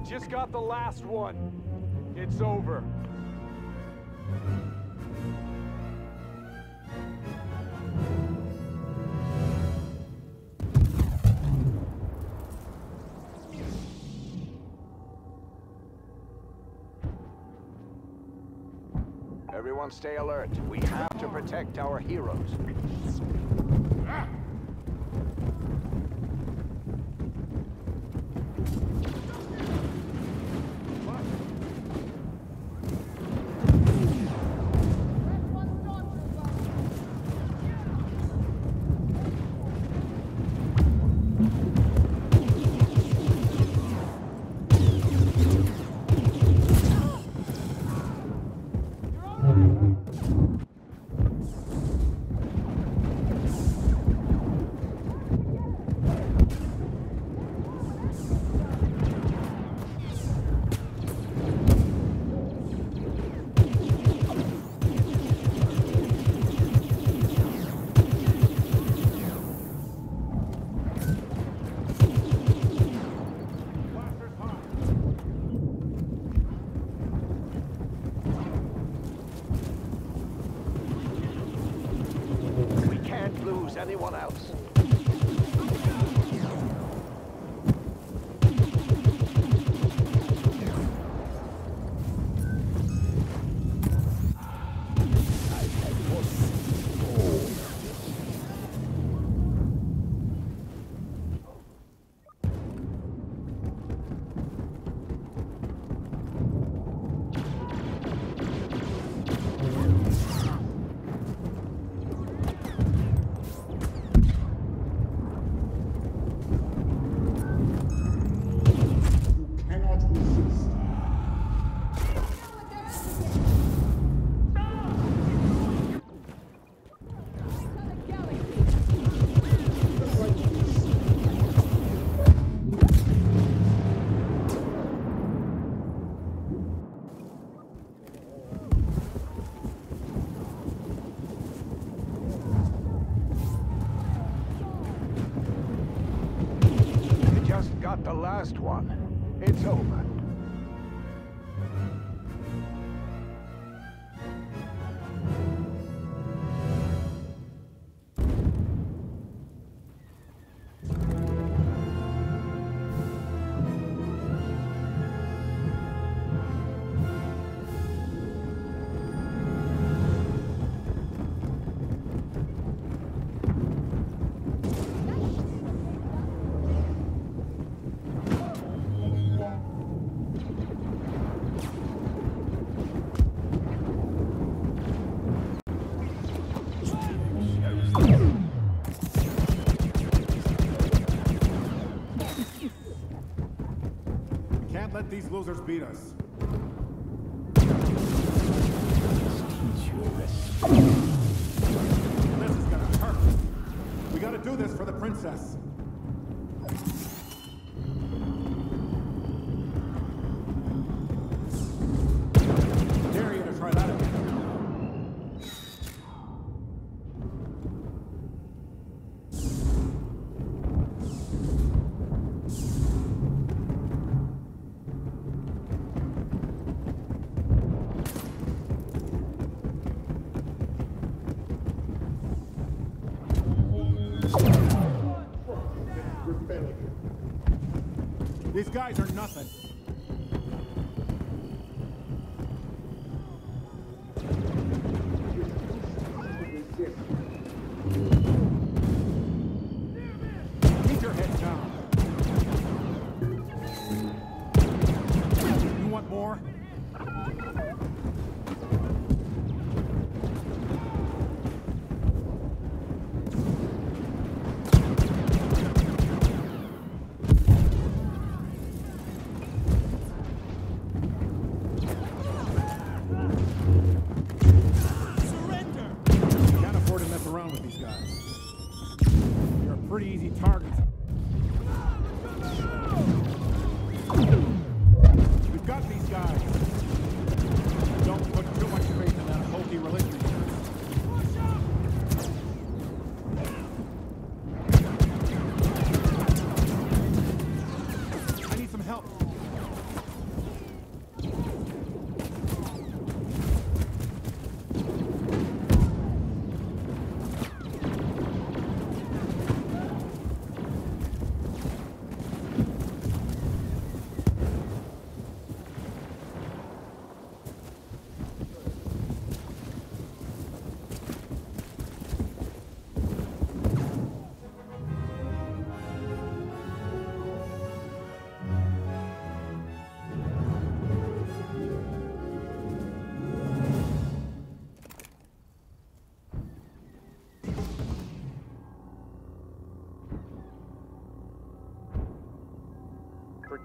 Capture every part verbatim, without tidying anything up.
just got the last one. It's over. Everyone stay alert. We have to protect our heroes. Anyone else? The last one. It's over. Let these losers beat us. This is gonna hurt. We gotta do this for the princess. Dare you to try that again. These guys are nothing. Keep your head down. You want more?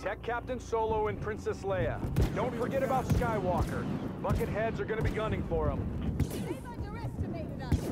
Protect Captain Solo and Princess Leia. Don't forget about Skywalker. Bucket heads are gonna be gunning for him. They've underestimated us.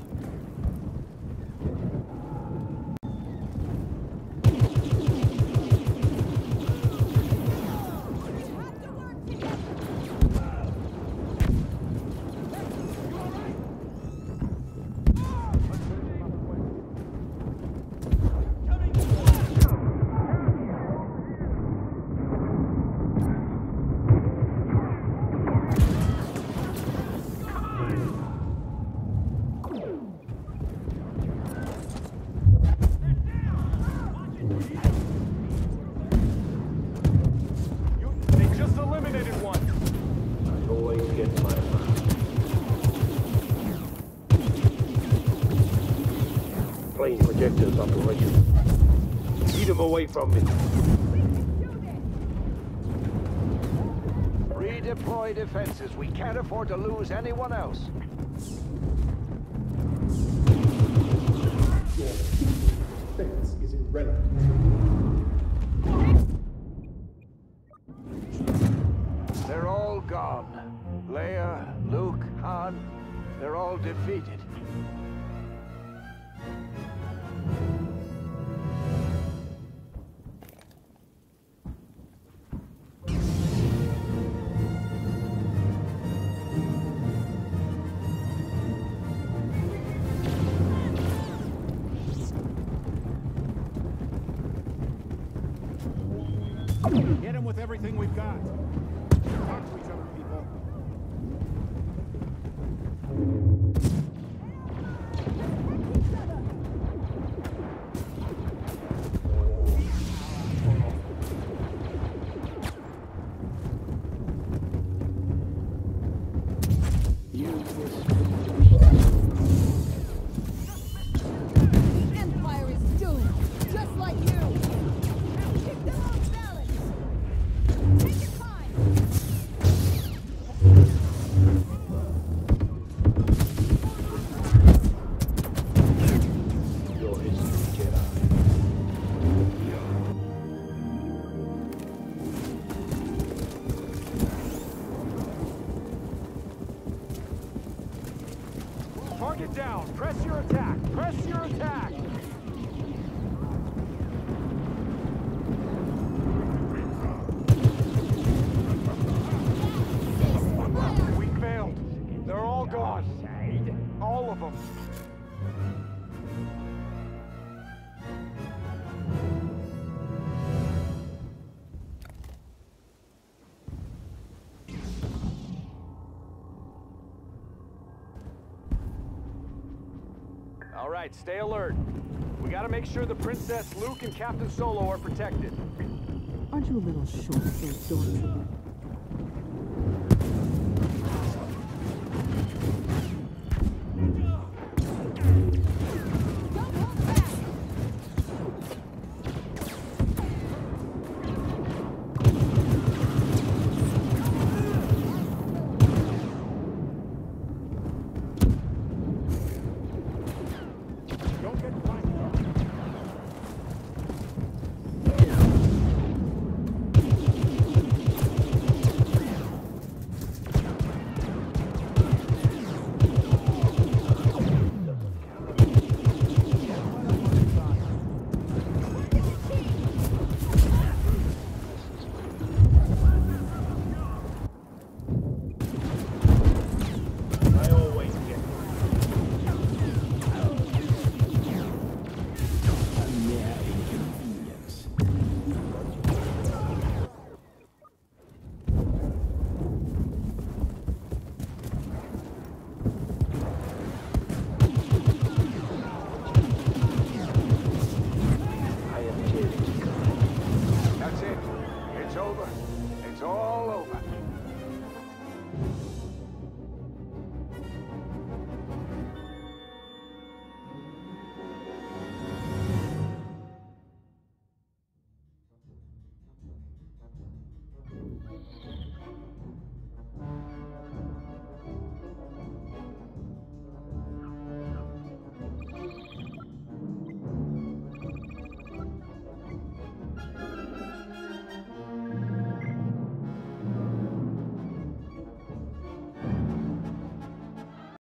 Projectors operation. Keep them away from me. Redeploy defenses. We can't afford to lose anyone else. Your defense is irrelevant. They're all gone. Leia, Luke, Han, they're all defeated. Hit him with everything we've got. Talk to each other, people. The Empire is doomed, just like you. Kick them off balance. Take your time. Your history, Jedi. Target down. Press your attack. Press your attack. We failed. They're all gone. All of them. All right, stay alert. We gotta make sure the Princess, Luke, and Captain Solo are protected. Aren't you a little short for a stormtrooper?